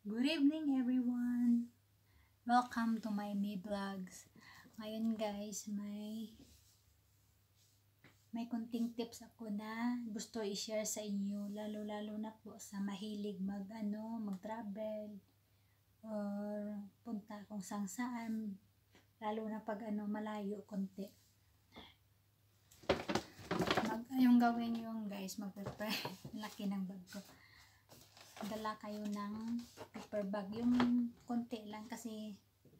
Good evening everyone! Welcome to my Me Vlogs. Ngayon guys, may kunting tips ako na gusto i-share sa inyo, lalo na po sa mahilig mag-travel or punta kung saan, lalo na pag malayo konti. Yung gawin nyo guys, mag-prepare. Laki ng bag ko. Dala kayo ng paper bag, yung konti lang kasi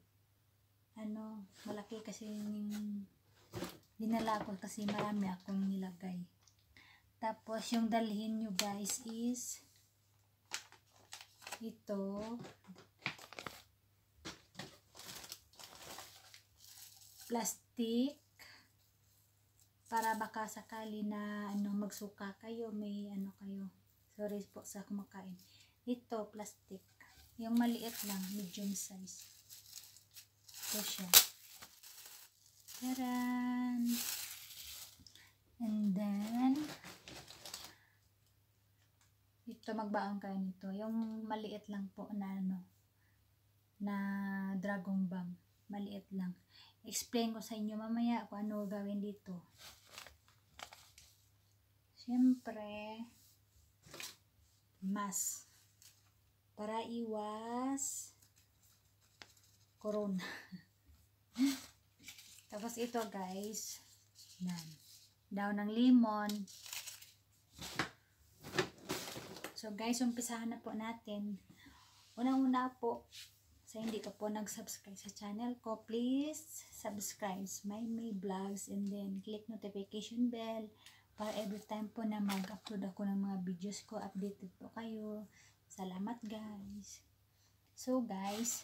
malaki kasi yung dinala ko kasi marami akong nilagay. Tapos yung dalhin nyo guys is ito, plastic, para baka sakali na magsuka kayo, may kayo. Sorry po sa kumakain. Ito, plastic. Yung maliit lang, medium size. Ito siya. Taran! And then, ito, magbaon kayo nito. Yung maliit lang po na dragon bomb. Maliit lang. Explain ko sa inyo mamaya kung ano gawin dito. Siyempre, mask para iwas corona. Tapos ito guys, daon ng lemon. So guys, umpisahan na po natin. Unang-una po, sa hindi ka po nag-subscribe sa channel ko, please subscribe my Me Vlogs and then click notification bell para every time po na mag-upload ako ng mga videos ko, updated po kayo. Salamat guys. So guys,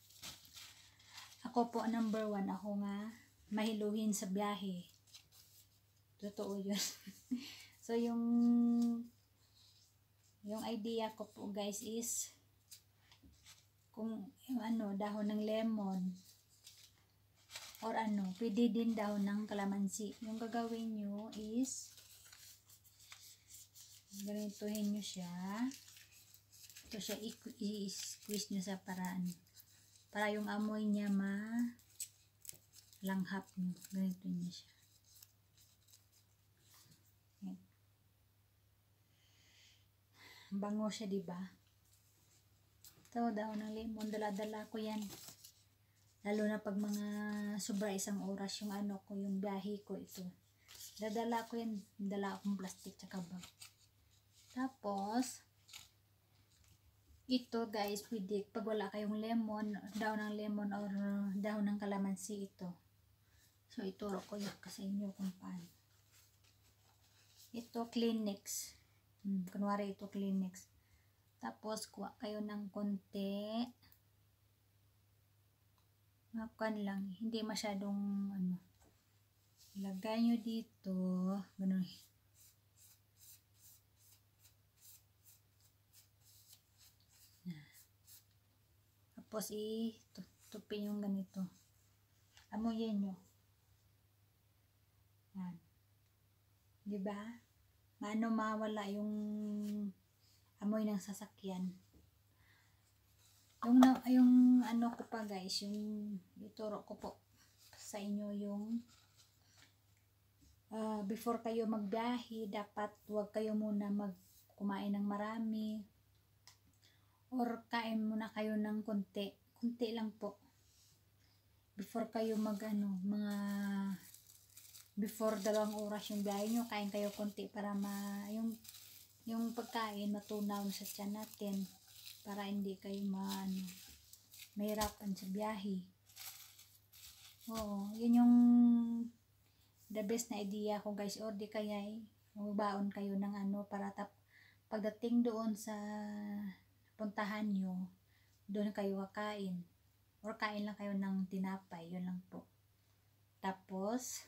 ako po number 1, ako nga mahiluhin sa biyahe. Totoo yun. So yung idea ko po guys is kung yung dahon ng lemon or pwede din dahon ng kalamansi. Yung gagawin nyo is ganituhin nyo siya. Ito siya, i-squeeze nyo sa paraan para yung amoy niya langhap nyo. Ganito nyo siya. Yan. Bango siya, diba? Ito, dahon ng lemon, dala-dala ko yan. Lalo na pag mga sobra isang oras yung yung biyahe ko, ito. Dadala ko yan, dala akong plastic tsaka bag. Tapos, ito guys, pwede, pag wala kayong lemon, dahon ng lemon or dahon ng kalamansi, ito. So, ituro ko yun sa inyo kung paano. Ito, Kleenex. Kunwari ito, Kleenex. Tapos, kuha kayo ng konti. Makan lang. Hindi masyadong, ilagay nyo dito. Ganun. Tapos, itupin yung ganito. Amoyin nyo. Yan. Diba? Mawala yung amoy ng sasakyan. Yung ko pa guys, yung ituro ko po sa inyo yung before kayo magbiyahe, dapat huwag kayo muna kumain ng marami or kain muna kayo ng konti lang po before kayo before 2 oras yung biyahe nyo, kain kayo konti para yung pagkain matunaw sa tiyan natin para hindi kayo mahirapan sa biyahe. Oo, yun yung the best na idea ko guys, or di kaya magbaon kayo ng para pagdating doon sa puntahan nyo, doon kayo kakain or kain lang kayo ng tinapay, yun lang po. Tapos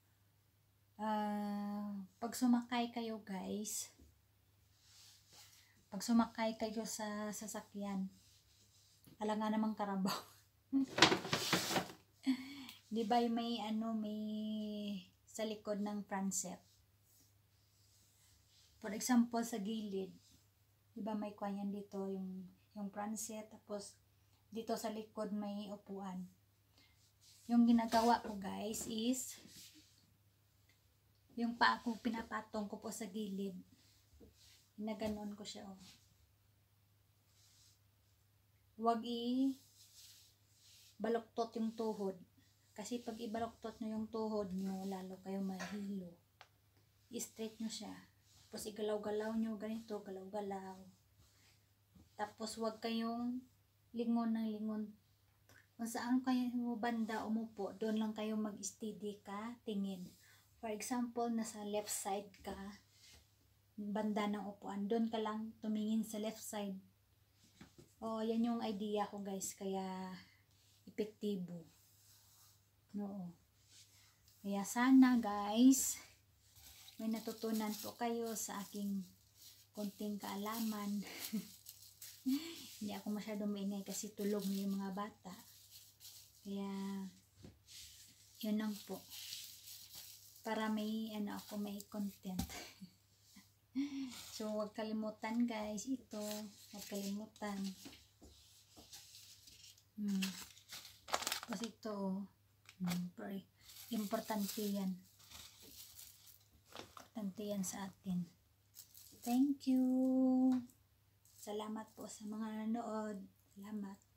pag sumakay kayo guys, pag sumakay kayo sa sasakyan, alangan namang karabaw. Di ba may sa likod ng transit. For example, sa gilid, di ba may kwanyan dito, yung yung front seat, tapos dito sa likod may upuan. Yung ginagawa ko guys is yung paa ko pinapatong ko po sa gilid. Ginaganon ko siya, oh. Huwag baluktot yung tuhod. Kasi pag ibaluktot nyo yung tuhod nyo, lalo kayo mahilo. I-straight nyo siya. Tapos igalaw-galaw nyo, ganito, galaw-galaw. Tapos huwag kayong lingon ng lingon. Kung saan kayo banda umupo, doon lang kayo mag-steady ka, tingin. For example, nasa left side ka, banda ng upuan, doon ka lang tumingin sa left side. Oh, yan yung idea ko guys, kaya epektibo. Oo. Kaya sana guys, may natutunan po kayo sa aking konting kaalaman. Hindi ako masyadong maingay kasi tulog na yung mga bata. Kaya, yun lang po. Para may, may content. So, huwag kalimutan guys, ito. Huwag kalimutan. Tapos ito, importante yan. Importante yan sa atin. Thank you. Salamat po sa mga nanood. Salamat.